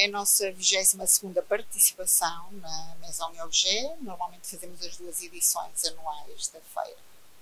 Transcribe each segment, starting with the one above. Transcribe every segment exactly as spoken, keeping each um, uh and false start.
é a nossa vigésima segunda participação na Maison e Objet. Normalmente fazemos as duas edições anuais da feira.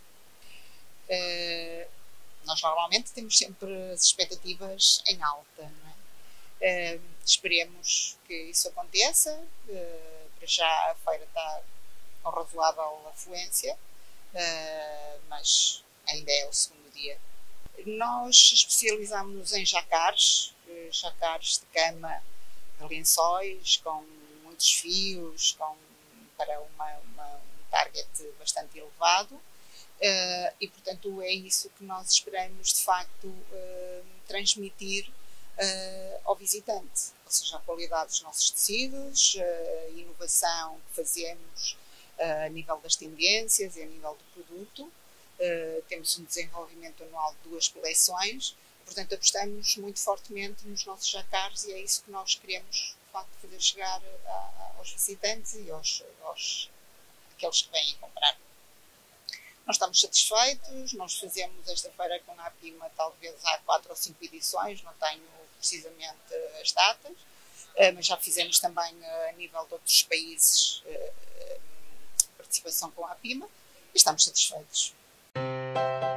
Uh, nós normalmente temos sempre as expectativas em alta, não é? Uh, esperemos que isso aconteça. Uh, para já a feira está com razoável afluência, uh, mas ainda é o segundo dia. Nós especializamos-nos em jacares, jacares de cama, lençóis, com muitos fios, com, para uma, uma, um target bastante elevado, uh, e portanto é isso que nós esperamos de facto uh, transmitir uh, ao visitante, ou seja, a qualidade dos nossos tecidos, a inovação que fazemos uh, a nível das tendências e a nível do produto. Uh, temos um desenvolvimento anual de duas coleções, portanto apostamos muito fortemente nos nossos jacares e é isso que nós queremos de facto fazer chegar a, aos visitantes e aos, aos aqueles que vêm comprar. Nós estamos satisfeitos, nós fazemos esta feira com a Apima talvez há quatro ou cinco edições, não tenho precisamente as datas, uh, mas já fizemos também uh, a nível de outros países uh, participação com a Apima e estamos satisfeitos.